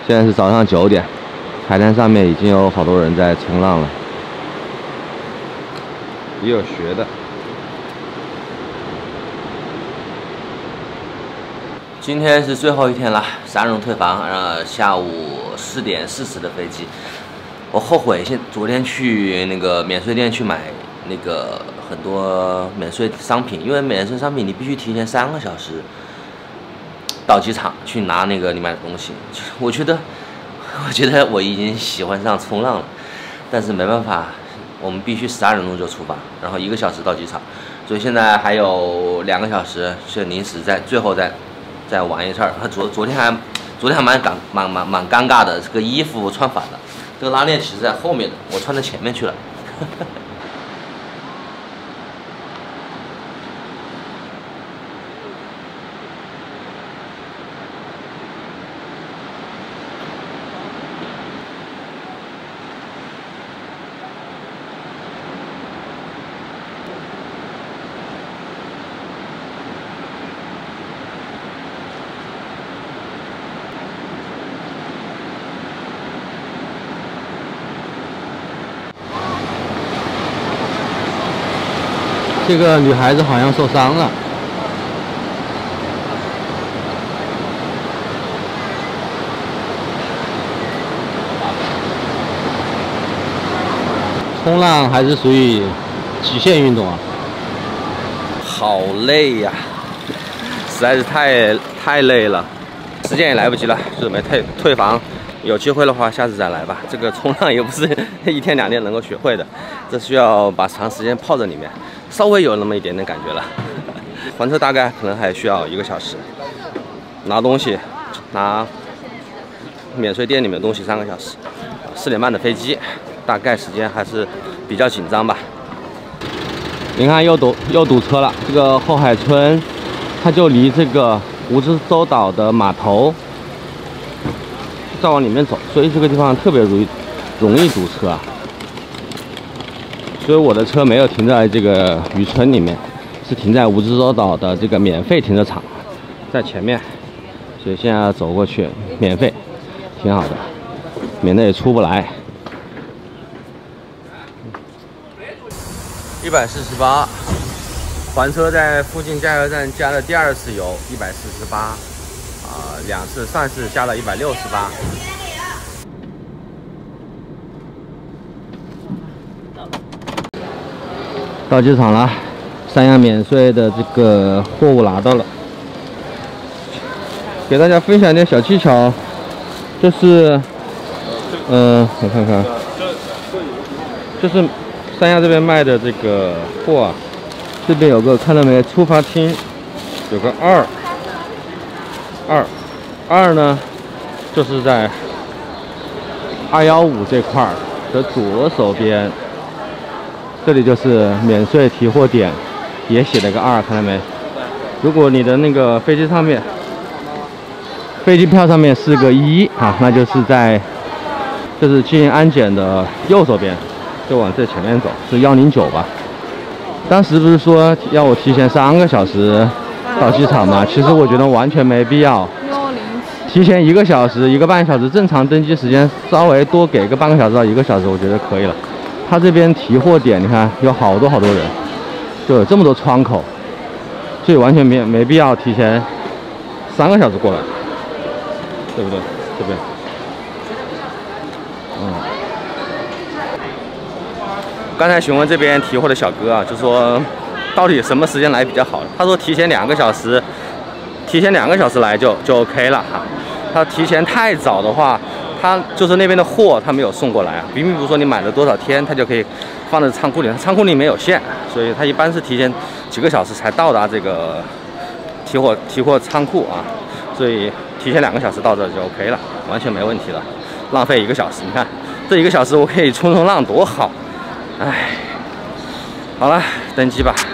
现在是早上9点，海滩上面已经有好多人在冲浪了，也有学的。今天是最后一天了，3荣退房，下午4点40的飞机。我后悔昨天去那个免税店去买那个很多免税商品，因为免税商品你必须提前3个小时到机场去拿那个你买的东西。我觉得我已经喜欢上冲浪了，但是没办法，我们必须12点钟就出发，然后1个小时到机场，所以现在还有2个小时，是临时最后再玩一阵。昨天还蛮尴尬的，这个衣服穿反了，这个拉链其实在后面的，我穿到前面去了。这个女孩子好像受伤了。冲浪还是属于极限运动啊，好累呀，实在是太累了，时间也来不及了，准备退房。有机会的话，下次再来吧。这个冲浪也不是1天2天能够学会的，这需要把长时间泡在里面，稍微有那么一点点感觉了。还车大概可能还需要1个小时，拿东西，拿免税店里面的东西3个小时，4点半的飞机，大概时间还是比较紧张吧。你看又堵车了，这个后海村，它就离这个蜈支洲岛的码头。再往里面走，所以这个地方特别容易堵车啊。所以我的车没有停在这个渔村里面，是停在蜈支洲岛的这个免费停车场，在前面。所以现在走过去，免费，挺好的，免得也出不来。148，还车在附近加油站加的第2次油，148。2次，上次加了168。到机场了，三亚免税的这个货物拿到了。给大家分享点小技巧，就是我看看，就是三亚这边卖的这个货啊，这边有个看到没？出发厅有个2呢，就是在215这块的左手边，这里就是免税提货点，也写了个2，看到没？如果你的那个飞机票上面是个1啊，那就是进安检的右手边，就往这前面走，是109吧？当时不是说要我提前3个小时到机场吗？其实我觉得完全没必要。提前1个小时、1个半小时，正常登机时间稍微多给个半个小时到1个小时，我觉得可以了。他这边提货点，你看有好多人，就有这么多窗口，所以完全没必要提前3个小时过来，对不对？这边，刚才询问这边提货的小哥啊，就说到底什么时间来比较好？他说提前2个小时。提前2个小时来就 OK 了哈。他提前太早的话，他就是那边的货他没有送过来啊。比如说你买了多少天，他就可以放在仓库里，仓库里没有限，所以他一般是提前几个小时才到达这个提货仓库啊。所以提前2个小时到这就 OK 了，完全没问题了。浪费1个小时，你看这1个小时我可以冲浪多好，哎，好了，登机吧。